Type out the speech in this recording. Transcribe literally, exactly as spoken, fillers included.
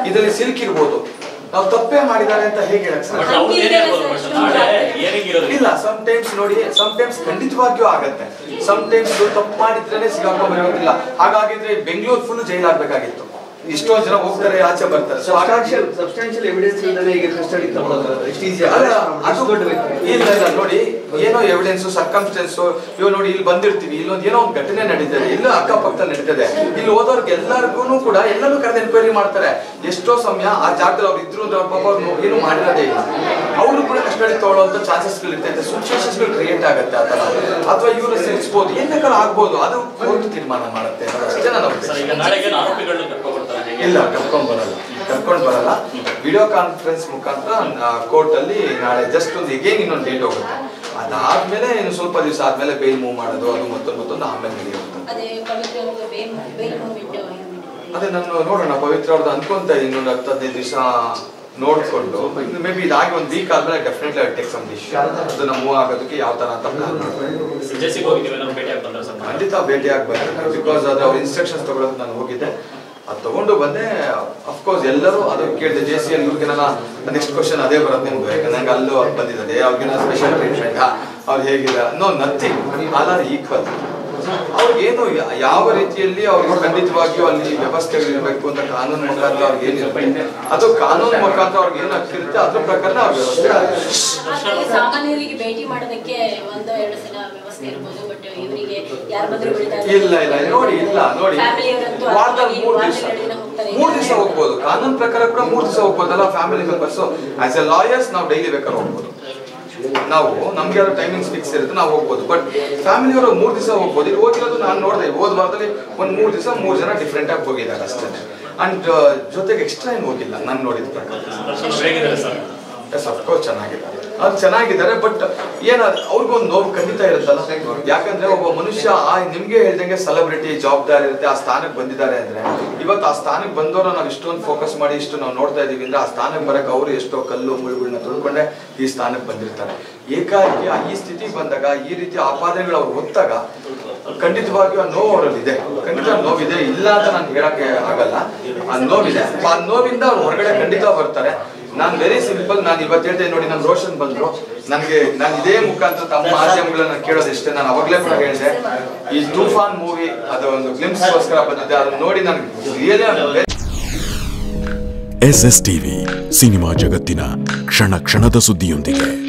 ಇದರಲ್ಲಿ ಸಿಲುಕಿರ್ಬೋದು, ನಾವು ತಪ್ಪೇ ಮಾಡಿದ್ದಾರೆ ಅಂತ ಹೇಗೆ ಹೇಳಕ್ ಸರ್? ಇಲ್ಲ, ಸಮ್ ಟೈಮ್ಸ್ ನೋಡಿ, ಸಮ್ ಟೈಮ್ಸ್ ಖಂಡಿತವಾಗಿಯೂ ಆಗತ್ತೆ. ಸಮ್ ಟೈಮ್ಸ್ ತಪ್ಪು ಮಾಡಿದ್ರೇನೆ ಸಿಗಾಕೊಂಡ್ಬರೋದಿಲ್ಲ. ಹಾಗಾಗಿದ್ರೆ ಬೆಂಗಳೂರು ಫುಲ್ ಜೈಲ್ ಆಗ್ಬೇಕಾಗಿತ್ತು. ಇಷ್ಟೋ ಜನ ಹೋಗ್ತಾರೆ, ಆಚೆ ಬರ್ತಾರೆ. ಸಬ್ಸ್ಟಾನ್ಷಿಯಲ್ ಎವಿಡೆನ್ಸ್ ಇಲ್ಲದೆ ಈಗ ಕಸ್ಟಡಿ ತಗೊಳ್ಳೋದು ಇಷ್ಟು ಈಸಿ ಅಲ್ಲ. ಅದು ಇಲ್ಲ ಇಲ್ಲ ನೋಡಿ, ಏನೋ ಎವಿಡೆನ್ಸ್ ಸರ್ಕಮ್ಸ್ಟೆನ್ಸ್ ಇವ್ ನೋಡಿ, ಇಲ್ಲಿ ಬಂದಿರ್ತೀವಿ, ಇಲ್ಲೊಂದು ಏನೋ ಒಂದು ಘಟನೆ ನಡೀತದೆ, ಇಲ್ಲ ಅಕ್ಕಪಕ್ಕ ನಡೀತದೆ, ಇಲ್ಲಿ ಹೋದವ್ರಿಗೆ ಎಲ್ಲರಿಗೂ ಕೂಡ ಎಲ್ಲರೂ ಕರೆದು ಎನ್ಕ್ವೈರಿ ಮಾಡ್ತಾರೆ. ಎಷ್ಟೋ ಸಮಯ ಆ ಜಾಗದಲ್ಲಿ ಅವ್ರು ಇದ್ರು ಅಂದ್ರೆ ಅವ್ರ ಪಾಪ ಅವ್ರು ಏನು ಮಾಡಿರೋದೇ ಇಲ್ಲ, ಅವರು ಕೂಡ ಕಸ್ಟಡಿ ತಗೊಳ್ಳುವಂತ ಚಾನ್ಸಸ್ಗಳು ಇರ್ತೈತೆ, ಸಿಚುವೇಶನ್ಸ್ಗಳು ಕ್ರಿಯೇಟ್ ಆಗುತ್ತೆ ಆ ತರ, ಅಥವಾ ಇವರು ಸೇರಿಸಬಹುದು, ಏನ್ ಬೇಕಾದ್ರೂ ಆಗ್ಬೋದು. ಅದು ಕೋರ್ಟ್ ತೀರ್ಮಾನ ಮಾಡುತ್ತೆ ಅಷ್ಟೇ. ನಾನು ಇಲ್ಲ, ಕರ್ಕೊಂಡ್ ಬರಲ್ಲ ಕರ್ಕೊಂಡ್ ಬರಲ್ಲ ವಿಡಿಯೋ ಕಾನ್ಫರೆನ್ಸ್ ಮುಖಾಂತರ ಕೋರ್ಟ್ ಅಲ್ಲಿ ನಾಳೆ ಜಸ್ಟ್ ಒಂದು ಎಗೇನ್ ಇನ್ನೊಂದು ಡೇಟ್ ಹೋಗುತ್ತೆ. ಅದಾದ್ಮೇಲೆ ಇನ್ನು ಸ್ವಲ್ಪ ದಿವಸ ಆದ್ಮೇಲೆ ಬೇಲ್ ಮೂವ್ ಮಾಡೋದು, ಅದು ಮತ್ತೊಂದು ಮತ್ತೊಂದು ಆಮೇಲೆ ನಡೆಯುತ್ತೆ. ಅದೇ ನಾನು ನೋಡೋಣ, ಪವಿತ್ರ ಅವ್ರದ್ದು ಅನ್ಕೊಂತ ಇನ್ನೊಂದು ಹತ್ತು ಹದಿನೈದು ದಿವಸ ನೋಡ್ಕೊಂಡು ಮೇ ಬಿ ಇದಾಗಿ ಒಂದು ವೀಕ್ ಆದ್ಮೇಲೆ definitely I take some decision. ಅದನ್ನ ಮೂವ್ ಆಗೋದಕ್ಕೆ ಯಾವ ತರ ಅಂತ ಪ್ಲಾನ್ ಖಂಡಿತ ಭೇಟಿ ಆಗಿ ಬರ್ತಾರೆ. ಬಿಕಾಸ್ ಅದು ಅವ್ರ ಇನ್ಸ್ಟ್ರಕ್ಷನ್ಸ್ ತಗೊಳ್ಳೋದು ನಾನು ಹೋಗಿದ್ದೆ, ಅದು ತಗೊಂಡು ಬಂದೆ. ಅಫ್ಕೋರ್ಸ್ ಎಲ್ಲರೂ ಅದು ಕೇಳಿದೆ, ಜೆ ಸಿ ಎಲ್ ಇವ್ರಿಗೆಲ್ಲ ನೆಕ್ಸ್ಟ್ ಕ್ವಶನ್ ಅದೇ ಬರೋದು ನಿಮ್ಗೆ, ಯಾಕಂದ್ರೆ ನಂಗೆ ಅಲ್ಲೂ ಬಂದಿದೆ, ಅವ್ರಿಗೆಲ್ಲ ಸ್ಪೆಷಲ್ ಟ್ರೀಟ್ಮೆಂಟ್ ಅವ್ರು ಹೇಗಿದೆ, no nothing, all are equal. ಅವ್ರಿಗೇನು ಯಾವ ರೀತಿಯಲ್ಲಿ ಅವ್ರಿಗೆ ಖಂಡಿತವಾಗಿಯೂ ಅಲ್ಲಿ ವ್ಯವಸ್ಥೆಗಳಿರ್ಬೇಕು ಅಂತ ಕಾನೂನು ಮುಖಾಂತರ ಅವ್ರಿಗೆ ಏನಿರುತ್ತೆ, ಅದು ಕಾನೂನು ಮುಖಾಂತರ ಅವ್ರಿಗೆ ಏನು ಆಗ್ತಿರುತ್ತೆ ಅದ್ರ ಪ್ರಕಾರ ಅವ್ರ ವ್ಯವಸ್ಥೆ. ಸಾಮಾನ್ಯರಿಗೆ ಭೇಟಿ ಮಾಡೋದಕ್ಕೆ ಒಂದು ಎರಡು ಸಲ ವ್ಯವಸ್ಥೆ ಇರಬಹುದು, ಬಟ್ ಇವರಿಗೆ ಯಾರು ಬಂದ್ರು ಇಲ್ಲ ಇಲ್ಲ ನೋಡಿ, ಇಲ್ಲ ನೋಡಿ, ವಾರದಲ್ಲಿ ಮೂರು ದಿವಸ ಮೂರು ದಿವಸ ಹೋಗ್ಬೋದು. ಕಾನೂನು ಪ್ರಕಾರ ಕೂಡ ಮೂರು ದಿವಸ ಹೋಗ್ಬೋದಲ್ಲ family members. As a lawyers ನಾವು ಡೈಲಿ ಬೇಕಾದ್ರೆ ಹೋಗ್ಬೋದು, ನಾವು ನಮ್ಗೆ ಯಾವ್ದು ಟೈಮಿಂಗ್ಸ್ ಫಿಕ್ಸ್ ಇರುತ್ತೆ ನಾವು ಹೋಗ್ಬೋದು. ಬಟ್ ಫ್ಯಾಮಿಲಿಯವರು ಮೂರು ದಿವಸ ಹೋಗ್ಬೋದು. ಇಲ್ಲಿ ಹೋಗಿರೋದು ನಾನು ನೋಡಿದೆ, ಹೋದ ವಾರದಲ್ಲಿ ಒಂದ್ ಮೂರು ದಿವಸ ಮೂರು ಜನ ಡಿಫ್ರೆಂಟ್ ಆಗಿ ಹೋಗಿದ್ದಾರೆ ಅಷ್ಟೇ. ಅಂಡ್ ಜೊತೆಗೆ ಎಕ್ಸ್ಟ್ರಾ ಏನು ಹೋಗಿಲ್ಲ ನಾನು ನೋಡಿದ ಪ್ರಕಾರ. ಎಸ್ ಅಫ್ಕೋರ್ಸ್ ಚೆನ್ನಾಗಿದ್ದಾರೆ, ಅದು ಚೆನ್ನಾಗಿದ್ದಾರೆ. ಬಟ್ ಏನ ಅವ್ರಿಗೊಂದು ನೋವು ಖಂಡಿತ ಇರುತ್ತಲ್ಲ, ಯಾಕಂದ್ರೆ ಒಬ್ಬ ಮನುಷ್ಯ ಆ ನಿಮ್ಗೆ ಹೇಳ್ದಂಗೆ ಸೆಲೆಬ್ರಿಟಿ ಜವಾಬ್ದಾರಿ ಇರುತ್ತೆ, ಆ ಸ್ಥಾನಕ್ಕೆ ಬಂದಿದ್ದಾರೆ ಅಂದ್ರೆ, ಇವತ್ತು ಆ ಸ್ಥಾನಕ್ಕೆ ಬಂದವರು ನಾವು ಇಷ್ಟೊಂದು ಫೋಕಸ್ ಮಾಡಿ ಇಷ್ಟು ನಾವು ನೋಡ್ತಾ ಇದೀವಿ ಅಂದ್ರೆ, ಆ ಸ್ಥಾನಕ್ಕೆ ಬರಕ್ಕೆ ಅವರು ಎಷ್ಟೋ ಕಲ್ಲು ಮುಳುಗಳನ್ನ ತುಳ್ಕೊಂಡೆ ಈ ಸ್ಥಾನಕ್ಕೆ ಬಂದಿರ್ತಾರೆ. ಏಕಾಏಕಿ ಈ ಸ್ಥಿತಿಗೆ ಬಂದಾಗ ಈ ರೀತಿ ಆಪಾದನೆಗಳು ಅವ್ರು ಹೊತ್ತಾಗ ಖಂಡಿತವಾಗಿಯೂ ಆ ನೋವು ಅವರಲ್ಲಿ ಇದೆ, ಖಂಡಿತ ನೋವಿದೆ, ಇಲ್ಲ ಅಂತ ನಾನು ಹೇಳಕ್ಕೆ ಆಗಲ್ಲ. ಆ ನೋವಿದೆ, ಆ ನೋವಿಂದ ಅವ್ರು ಹೊರಗಡೆ ಖಂಡಿತ ಬರ್ತಾರೆ. ನಾನು ವೆರಿ ಸಿಂಪಲ್, ನಾನು ಇವತ್ತು ಹೇಳ್ತೇನೆ ನೋಡಿ, ನಮ್ ರೋಷನ್ ಬಂದ್ರು, ನನಗೆ ನಾನು ಇದೇ ಮುಖಾಂತರ ತಮ್ಮ ಮಾಧ್ಯಮಗಳನ್ನ ಕೇಳೋದಿಷ್ಟೇ. ನಾನು ಅವಾಗಲೇ ಕೂಡ ಹೇಳಿದೆ, ಈ ತೂಫಾನ್ ಮೂವಿ ಅದು ಒಂದು ಗ್ಲಿಮ್ಸ್ ಗೋಸ್ಕರ ಬಂದಿದೆ, ಅದನ್ನ ನೋಡಿ ನನಗೆ really. S S TV cinema ಜಗತ್ತಿನ ಕ್ಷಣ ಕ್ಷಣದ ಸುದ್ದಿಯೊಂದಿಗೆ.